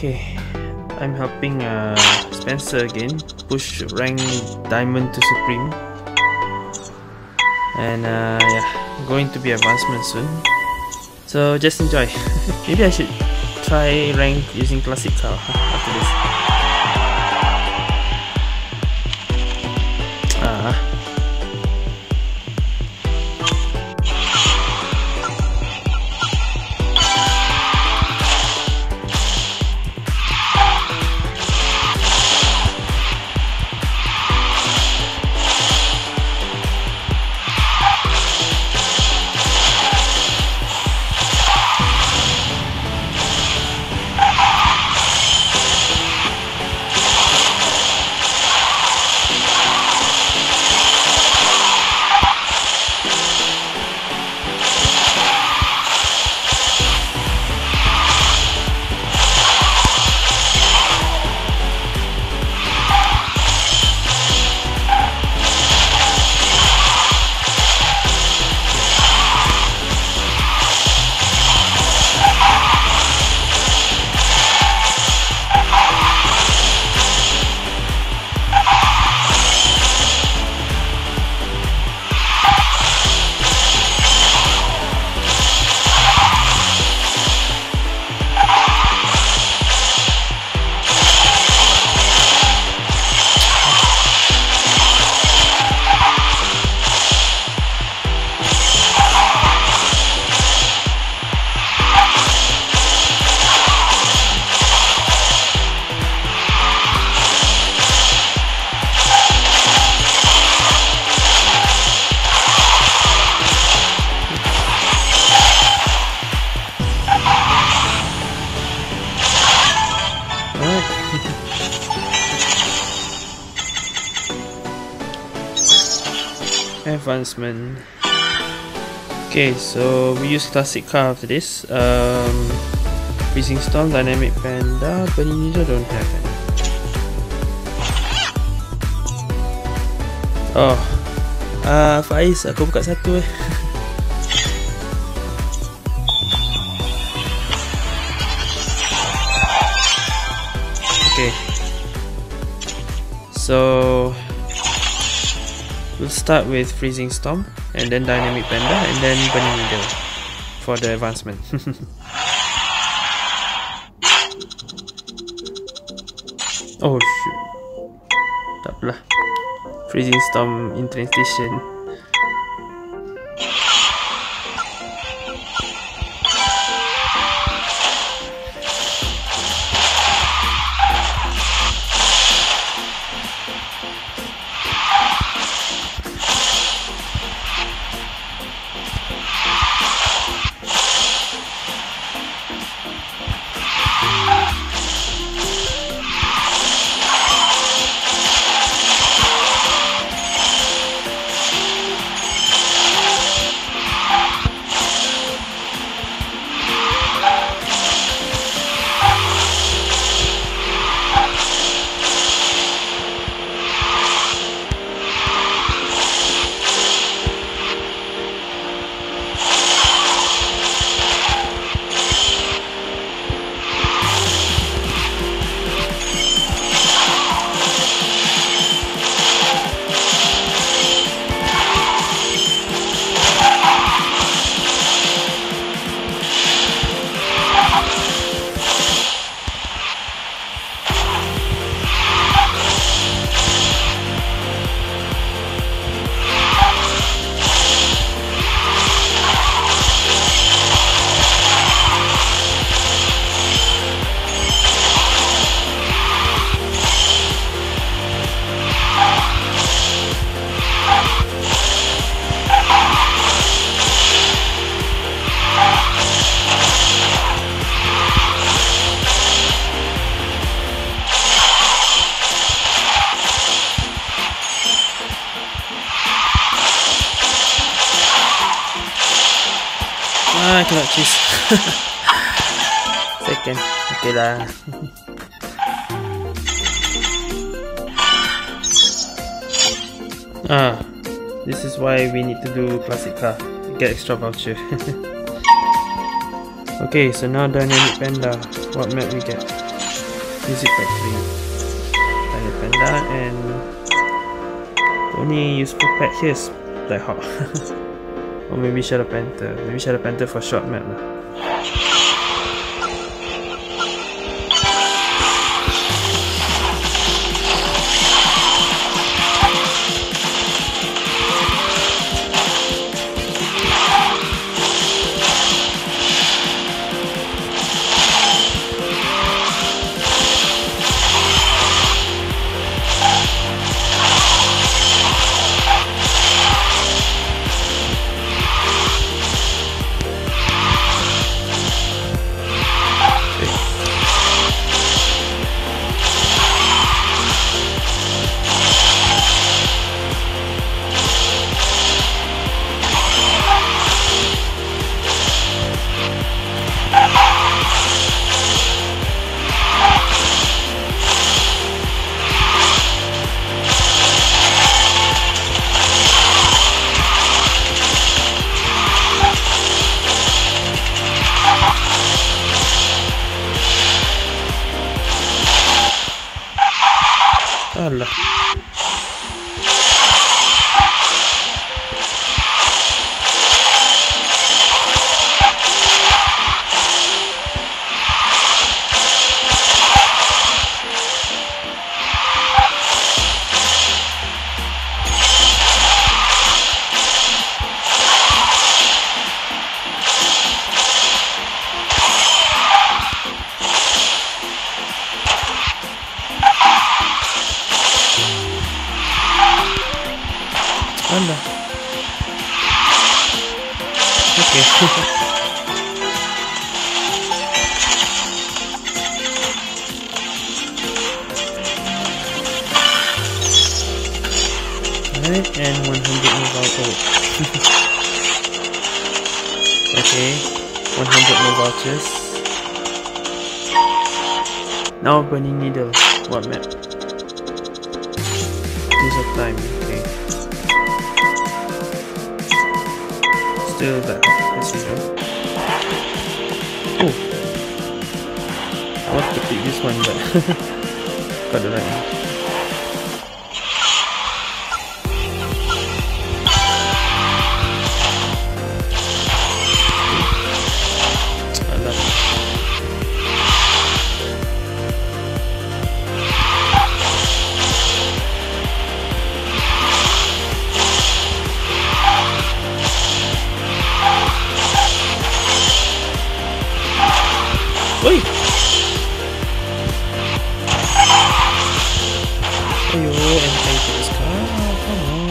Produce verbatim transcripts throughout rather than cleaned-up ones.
Okay, I'm helping uh, Spencer again push rank Diamond to Supreme, and uh, yeah, going to be advancement soon. So just enjoy. Maybe I should try rank using classic car after this. Ah. Advancement. Okay, so we use classic car after this. Um, Freezing Storm, Dynamic Panda, Burning Ninja don't have any. Oh, uh, Faiz, aku buka satu eh. Okay, so we'll start with Freezing Storm, and then Dynamic Panda, and then Burning Needle for the advancement. Oh shoot. Tak apalah. Freezing Storm in transition. Ah, cannot choose. Second. Okay lah. Ah, this is why we need to do classic car. Get extra voucher. Okay, so now Dynamic Panda. What map we get? Music Factory, Dynamic Panda, and the only useful pet here is Blackhawk. Or maybe Shadow Panther. Maybe Shadow Panther for short map lah. Alah. Anda. Okay. Alright, and one hundred mobile gold. Okay, one hundred more vouchers. Now Burning Needle. What map? Use of time. Okay. Still that as usual. Oh, I wanted to pick this one, but got the right one. Oi! Ayo, entah itu sekarang, come on.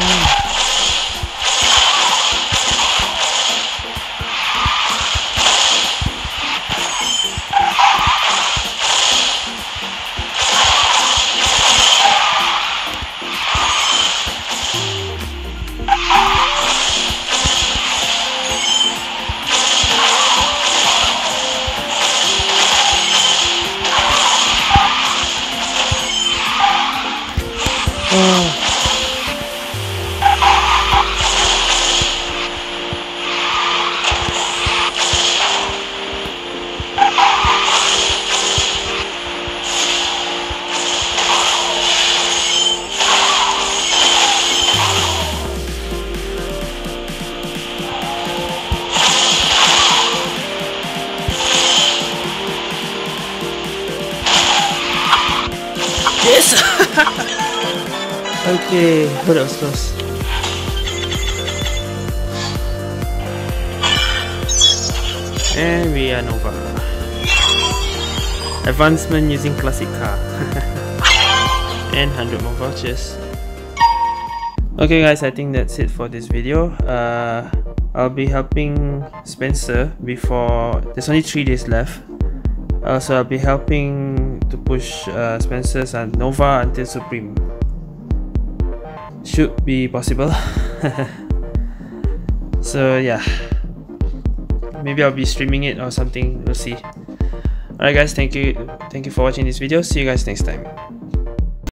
Yes! Okay, oh, that was close. And we are Nova. Advancement using classic car. And one hundred more vouchers. Okay guys, I think that's it for this video. Uh, I'll be helping Spencer before... There's only three days left. Also, I'll be helping to push uh, Spencer's and Nova until Supreme. Should be possible. So yeah, maybe I'll be streaming it or something. We'll see. Alright guys, thank you, thank you for watching this video. See you guys next time.